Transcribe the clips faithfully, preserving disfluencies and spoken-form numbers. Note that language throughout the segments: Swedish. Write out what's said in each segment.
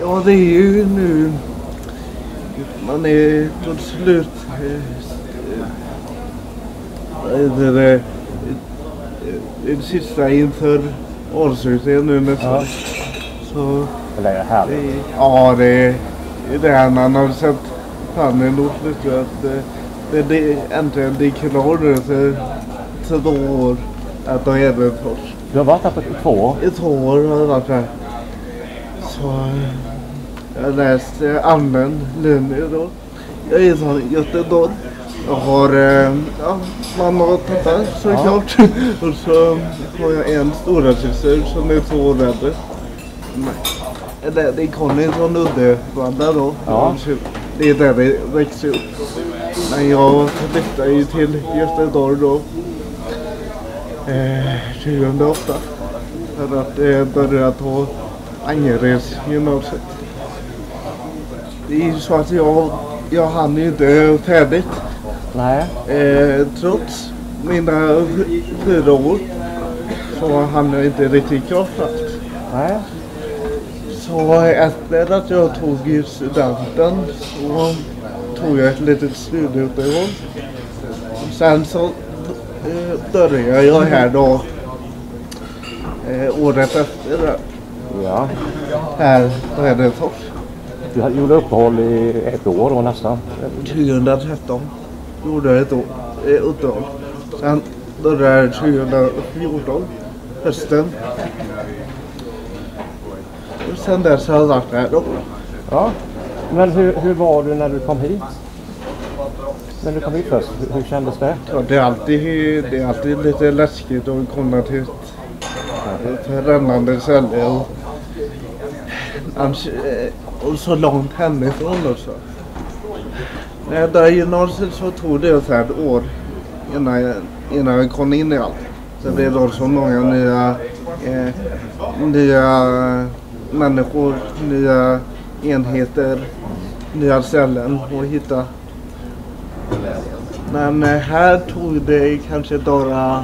Ja, det är ju nu man är på slut det, det, det sista inför avslutningen nu nästan. Ja. Så det är härligt. Ja, det är det här man har sett fram emot lite att det, det, det äntligen det är klar nu för två år att de är det först. Du har varit här på två år? I två år har jag varit här. Så jag har läst eh, allmän linje då. Jag är från Göteborg. Jag har, eh, ja, man har tittat såklart. Ja. Och så har jag en stora syster som är två år äldre. Det, det kom in från Uddevalla då. Ja. Det är där det växer upp. Men jag flyttade ju till Göteborg då. Eh, tjugohundraåtta. För att eh, börja på Angeres gymnasiet. Det är ju så att jag, jag hann ju inte färdigt. Nej. Eh, trots mina fyra år så hann jag inte riktigt klart allt. Nej. Så efter att jag tog studenten så tog jag ett litet studieuppehåll. Sen så eh, började jag här då eh, året efter det. Ja. Här på Hällefors. Du gjorde uppehåll i ett år och nästan. tjugohundratretton gjorde jag ett år, eh, uppehåll. Sen började jag tjugofjorton, hösten. Och sen dess har jag varit här då. Ja, men hur, hur var du när du kom hit? När du kom hit först, hur, hur kändes det? Ja, det, är alltid, det är alltid lite läskigt att komma till ett främmande ställe och, och så långt hemifrån också. När jag började gymnasiet så tog det ett här år innan jag, innan jag kom in i allt. Så det var så många nya, eh, nya människor, nya enheter, nya ställen att hitta. Men eh, här tog det kanske bara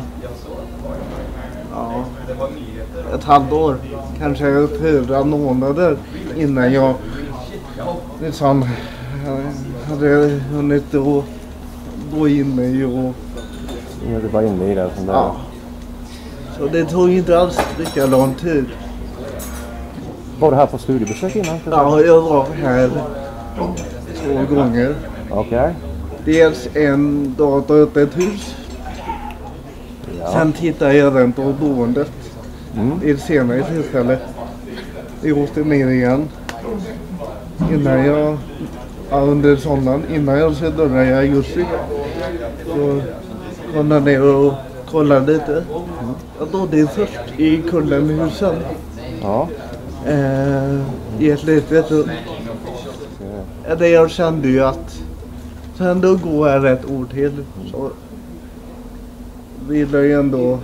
ja, ett halvår, kanske fyra månader innan jag liksom hade hunnit att gå in i och... Ja, du var inne i det som det. Ja. Så det tog inte alls lika lång tid. Var du här på studiebesök innan? Ja, jag var här två gånger. Okej. Okay. Dels en dag då upp ett hus. Ja. Sen tittade jag även på boendet. Mm. I ett senare tillfälle. Jag åkte ner igen. Innan jag, ja, under sommaren, innan jag så började jag i augusti. Så kom jag ner och kollade lite. Mm. Jag bodde först i Kullenhusen. Ja. Eh, I ett litet rum. Ja. Det jag kände ju att sen då går jag rätt ord till. Så vill jag ju ändå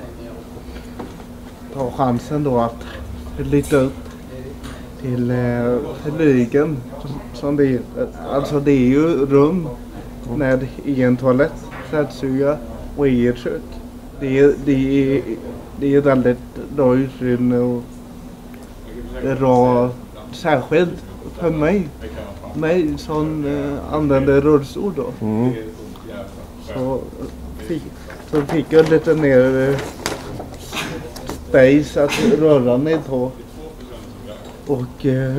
ta chansen då att flytta upp till eh, flygen som det är. Alltså det är ju rum med en toalett, tvättstuga och ett kök. Det är, det är, det är väldigt bra utrymme och bra, särskilt för mig. Mig som eh, använder rullstol då. Mm. Så, fick, så fick jag lite mer eh, space att röra mig på. Och eh,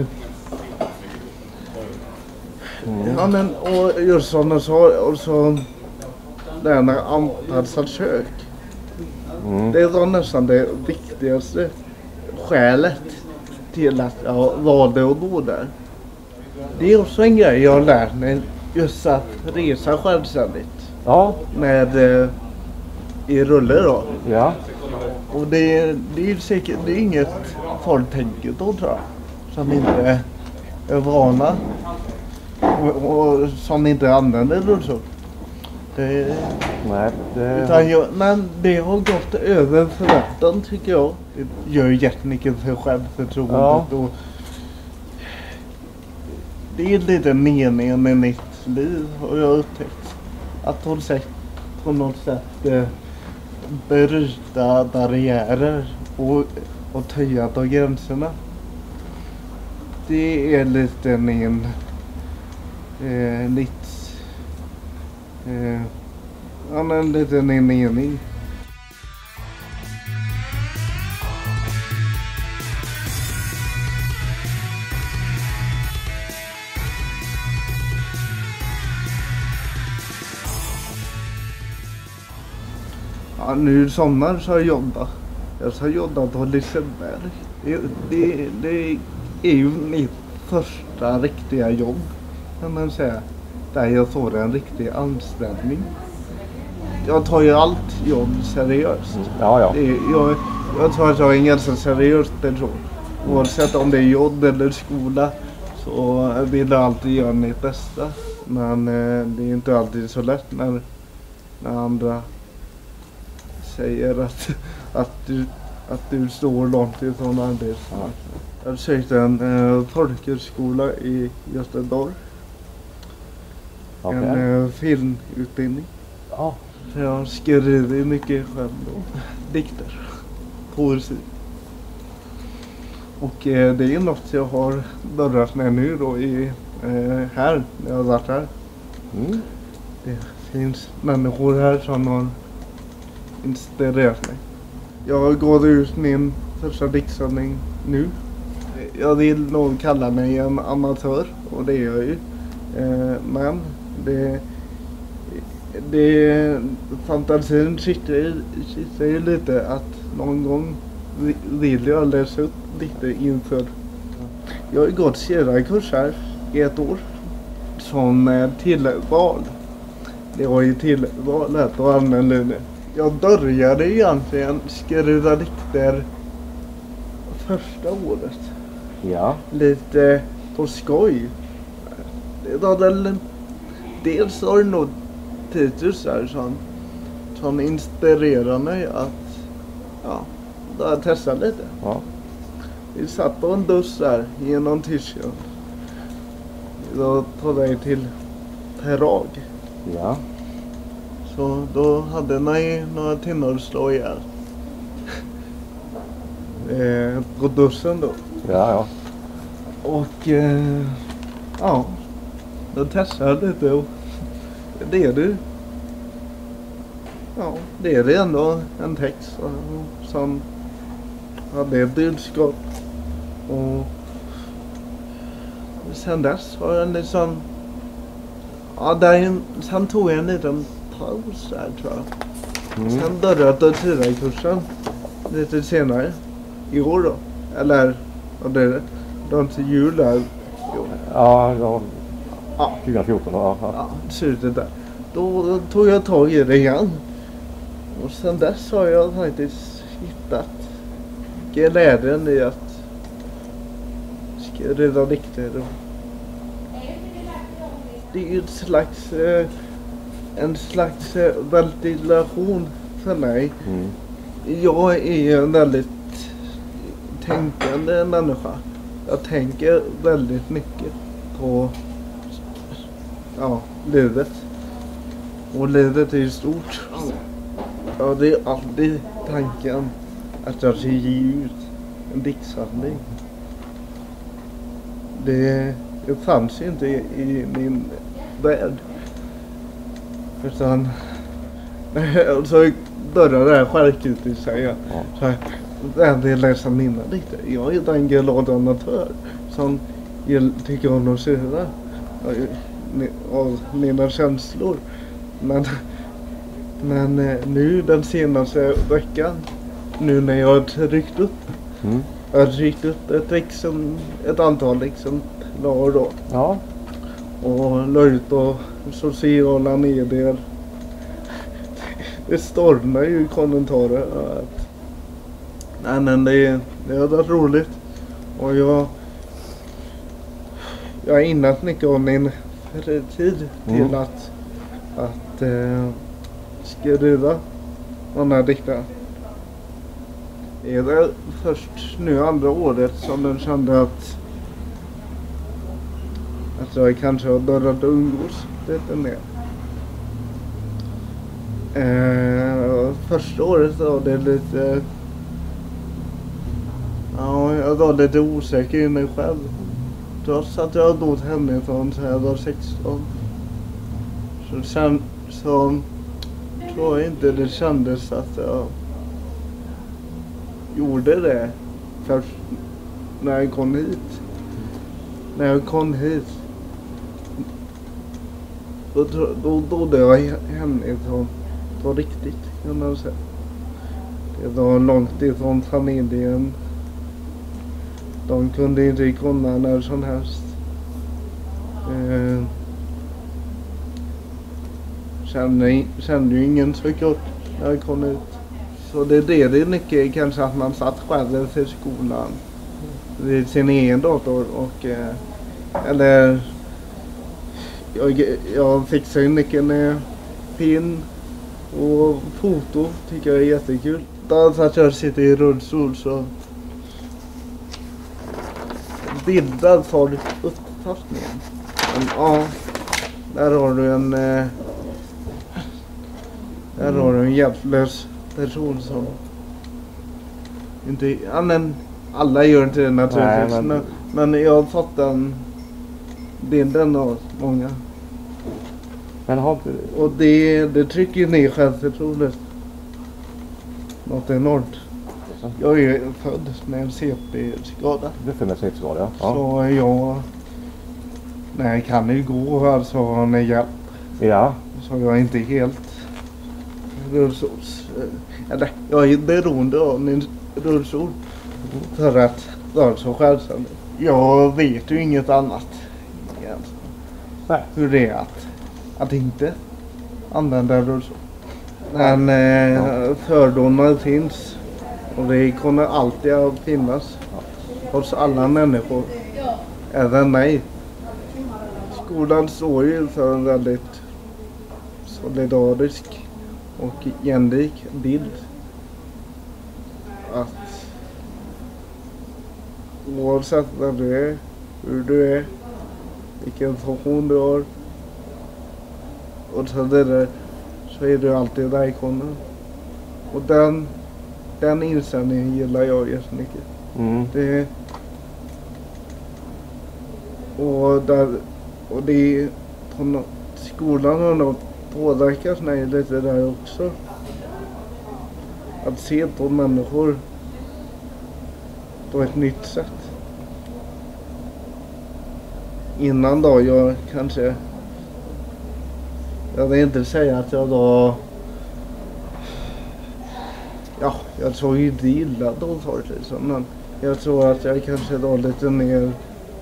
mm. ja men och just som jag sa, och så det med anpassat kök. Mm. Det var nästan det viktigaste skälet till att jag valde att bo där. Det är också en grej jag har lärt mig, just att resa självständigt. Ja. Med eh, i rulle då. Ja. Och det, det är säkert, det är inget folk tänker då, tror jag. Som inte är vana. Och, och som inte använder rullstol. Det, Nej, det... Utan jag, men det har gått över förväntan, tycker jag. Det gör jättemycket för självförtroendet. Ja. Och det är lite meningen med mitt liv, och jag har upptäckt att hon sett på något sätt eh, bryta barriärer och, och töja på gränserna. det är lite min eh, lite eh, ja, men lite min mening. Ja, nu i sommar så har jag jobbat. Jag har jobbat på Liseberg. Det, det, det är ju mitt första riktiga jobb, kan man säga. Där jag får en riktig anställning. Jag tar ju allt jobb seriöst. Mm. Ja, ja. Det, jag, jag tror att jag är en ganska seriös person. Oavsett om det är jobb eller skola så vill jag alltid göra mitt bästa. Men eh, det är inte alltid så lätt när, när andra säger att, att, du, att du står långt ifrån arbetsmarknaden. Jag sökte en eh, folkhögskola i Göteborg. Okay. En eh, filmutbildning. Ja. Jag skriver mycket själv då. Dikter. Poesi. Och eh, det är något jag har börjat med nu då i, eh, här, när jag har varit här. Mm. Det finns människor här som har inspirerat mig. Jag går ut min första diktsamling nu. Jag vill nog kalla mig en amatör, och det är jag ju. Eh, men det, det fantasin sitter, sitter ju lite att någon gång vill jag läsa upp lite inför. Jag har gått skrivarkurs här i ett år som tillval. Det var ju tillvalet och allmän linje. Jag började egentligen skriva dikter första året. Ja. Lite på skoj. Det var väl, dels var det nog Titus här som, som inspirerade mig att ja, bara testa lite. Ja. Vi satt på en buss där genom Tyskland. Då på väg till Prag. Ja. Så då hade man några timmar att slå ihjäl. eh, på bussen då. Ja, ja. Och eh, ja, då testade jag lite och det är det. Ja, det är det ändå en text som, som hade ett budskap. Och sen dess har jag liksom, ja, där, sen tog jag en liten paus där tror jag. Mm. Sen började jag tida kursen lite senare i år då. Eller vad är det? Det var inte jul där. Jo. Ja, ja. Ja. tjugo fjorton. Ja, ja. Ja, slutet där. Då tog jag tag i det igen. Och sen dess har jag faktiskt hittat glädjen i att skriva dikter. Det är ju ett slags, eh, en slags eh, ventilation för mig. Mm. Jag är en väldigt tänkande människa. Jag tänker väldigt mycket på ja, livet. Och livet är ju stort. Ja, det är alltid tanken att jag ska ge ut en diktsamling. Det, det fanns ju inte i, i min värld. Utan så började det här självkritiskt säga. Så här, vem vill läsa mina dikter? Jag är en glad amatör som tycker om att skriva av mina känslor. Men, men nu den senaste veckan, nu när jag har tryckt upp, Mm. jag har tryckt upp ett, liksom, ett antal liksom, dagar då. Ja. Och la ut på sociala medier. Det stormar ju kommentarer att nej men det, det har varit roligt. Och jag jag har ägnat mycket av min tid till Mm. att att eh, skriva de här dikterna. Det är det först nu andra året som jag kände att att jag kanske har börjat umgås lite mer. Eh, första året var det lite ja, jag var lite osäker i mig själv. Trots att jag har bott hemifrån så jag var sexton. Så, sen, så tror jag inte det kändes att jag gjorde det först när jag kom hit. När jag kom hit. Då, då bodde jag hemifrån på riktigt, kan man säga. Det var långt ifrån familjen. De kunde inte komma när som helst. Eh, kände, kände ju ingen så gott när jag kom ut. Så det är det det är mycket kanske att man satt själv för skolan. Vid sin egen dator och eh, eller jag, jag fixar ju mycket med film och foto tycker jag är jättekul. Då att jag sitter i rullstol så bildar för uppfattningen. Men, ja, där har du en eh, där har du en hjälplös person som inte, ja men alla gör inte det naturligtvis. Nej, men... men jag har fått den bilden av många. Men har... Och det, det trycker ner självförtroendet. Något enormt. Jag är född med en C P-skada. Du är född med C P-skada, ja. Så jag... Nej, jag kan ju gå alltså har ni hjälp. Ja. Så jag är inte helt rullstols... Eller, jag är beroende av min rullstol. För att vara så självständig. Jag vet ju inget annat. Egentligen. Nej. Hur det är att, att inte använda rullstol. Men eh, ja. Fördomar finns. Och det kommer alltid att finnas. Hos alla människor. Även mig. Skolan står ju för en väldigt solidarisk och jämlik bild. Att oavsett vem du är, hur du är, vilken funktion du har och så vidare, så är du alltid välkommen. Och den, den inställningen gillar jag jättemycket. Mm. Det, och, där, och det på något, skolan har nog påverkat mig lite där också. Att se på människor på ett nytt sätt. Innan då jag kanske, jag vill inte säga att jag då, ja, jag tror ju inte illa då förut liksom, men jag tror att jag kanske då lite mer,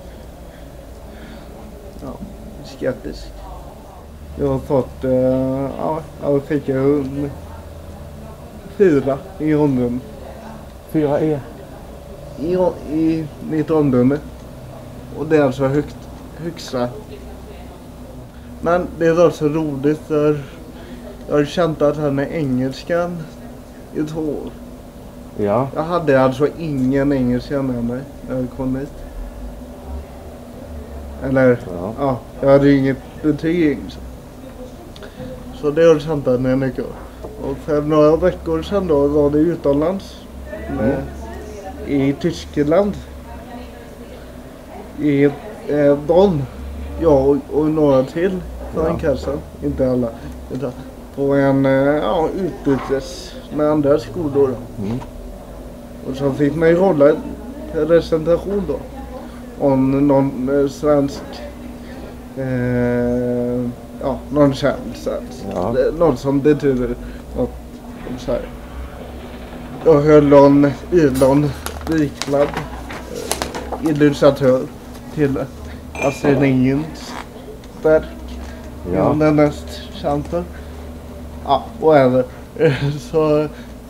ja, skeptisk. Jag har fått, uh, ja, jag fick en fyra i omdöme. Fyra E? I, i mitt omdöme. Och det är alltså högt, högsta. Men det är alltså roligt för jag har kämpat här med engelskan i två år. Ja. Jag hade alltså ingen engelska med mig när jag kom hit. Eller, ja, ja jag hade inget betyg i engelska. Så det har jag kämpat med mycket. Och för några veckor sedan då var det utomlands. Med, mm. I Tyskland. I eh, Bonn. Jag och, och några till från ja. Kassan. Inte alla. Utan på en eh, ja, utbytes med andra skolor. Mm. Och så fick man ju hålla en presentation då. Om någon eh, svensk eh, ja, någon känd. Ja. Något som betyder något så här. Jag höll en Elon Wiklund, eh, illustratör till Astrid Lindgrens verk. Ja. Den mest kända. Ja, och även så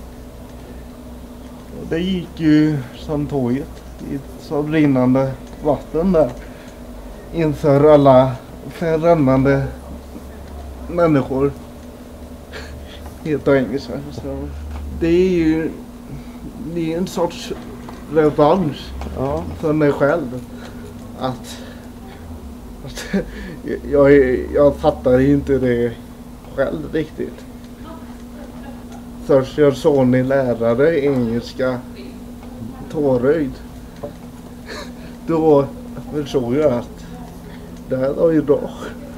det gick ju som tåget i så rinnande vatten där inför alla främmande människor heter engelska. Så det är ju det är en sorts revansch ja. För mig själv att, att jag, jag fattar inte det själv riktigt. Först jag såg min lärare engelska tåröjd. Då vi såg ju att det här var ju bra.